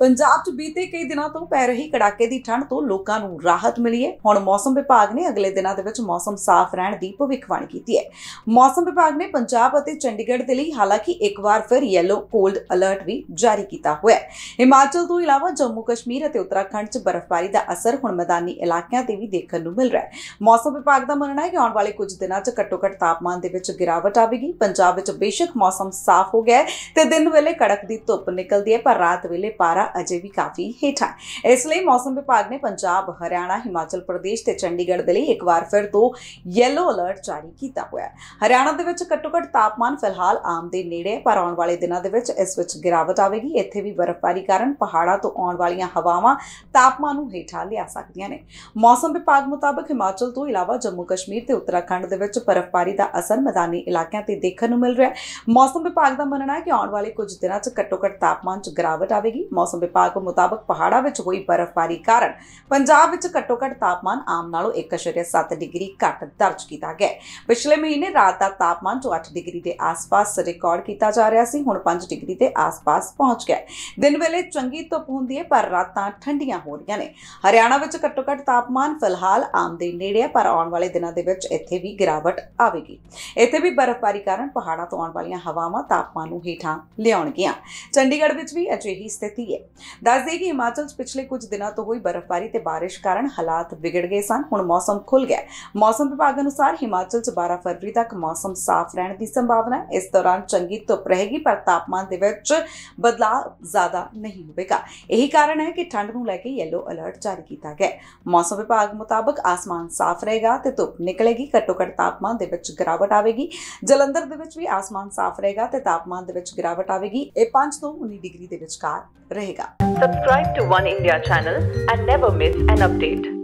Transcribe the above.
पंजाब च बीते कई दिनों तो पै रही कड़ाके की ठंड तो लोगों को राहत मिली है। हुण मौसम विभाग ने अगले दिनों के विच मौसम साफ रहने की भविष्यवाणी की है। मौसम विभाग ने पंजाब और चंडीगढ़ के लिए हालांकि एक बार फिर येलो कोल्ड अलर्ट भी जारी किया हुआ है। हिमाचल तो इलावा जम्मू कश्मीर और उत्तराखंड च बर्फबारी का असर हुण मैदानी इलाकों से भी देखने को मिल रहा है। मौसम विभाग का मनना है कि आने वाले कुछ दिनों च घट्टो घट तापमान के विच गिरावट आवेगी। पंजाब विच बेशक मौसम साफ हो गया है ते दिन वेले कड़क दी धुप निकलती है, पर रात वेले पारा अजे भी काफी हेठा है। इसलिए मौसम विभाग ने पंजाब, हरियाणा, हिमाचल प्रदेश ते चंडीगढ़ के लिए एक बार फिर तो येलो अलर्ट जारी किया हुआ है। हरियाणा दे विच घट्टो घट तापमान फिलहाल आम दे नेड़े, पर आने वाले दिनों दे विच इस विच गिरावट आवेगी। इत्थे भी बर्फबारी कारण पहाड़ां तो आने वालियां हवावां तापमान नूं हेठा लिया सकदियां ने। मौसम विभाग मुताबिक हिमाचल तो इलावा जम्मू कश्मीर ते उत्तराखंड दे विच बर्फबारी का असर मैदानी इलाकों से देखने को मिल रहा है। मौसम विभाग का मनना है कि आने वाले कुछ दिनों च घट्टो घट तापमान च गिरावट आवेगी। मौसम विभाग मुताबिक पहाड़ां विच हुई बर्फबारी कारण पंजाब विच घट्टो घट तापमान आम नालों 1.7 डिग्री घट दर्ज किया गया। पिछले महीने रात का तापमान जो 8 डिग्री के आसपास रिकॉर्ड किया जा रहा सी, हुण 5 डिग्री के आसपास पहुंच गया। दिन वेले चंगी धुप हुंदी है, पर रातां ठंडियां हो रही ने। हरियाणा विच घट्टो घट तापमान फिलहाल आम दे नेड़े, पर आने वाले दिनों दे विच इत्थे भी गिरावट आवेगी। इत्थे भी बर्फबारी कारण पहाड़ां तो आने वालियां हवावां तापमान नूं हेठां लियाउणगीआं। चंडीगढ़ विच भी अजिही स्थिति है। दस दें कि हिमाचल पिछले कुछ दिनों तो हुई बर्फबारी ते बारिश कारण हालात बिगड़ गए सन। हुण मौसम खुल गया। मौसम विभाग अनुसार हिमाचल च 12 फरवरी तक मौसम साफ रहने की संभावना है। इस दौरान चंगी धुप रहेगी, पर तापमान दे विच बदलाव ज्यादा नहीं होगा। यही कारण है कि ठंड नूं लैके येलो अलर्ट जारी किया गया। मौसम विभाग मुताबिक आसमान साफ रहेगा ते धुप निकलेगी। घट्टो घट तापमान दे विच गिरावट आवेगी। जलंधर दे विच भी आसमान साफ रहेगा ते तापमान दे विच गिरावट आवेगी। 5 ਤੋਂ 19 डिग्री के विचकार रहेगा। Subscribe to One India channel and never miss an update.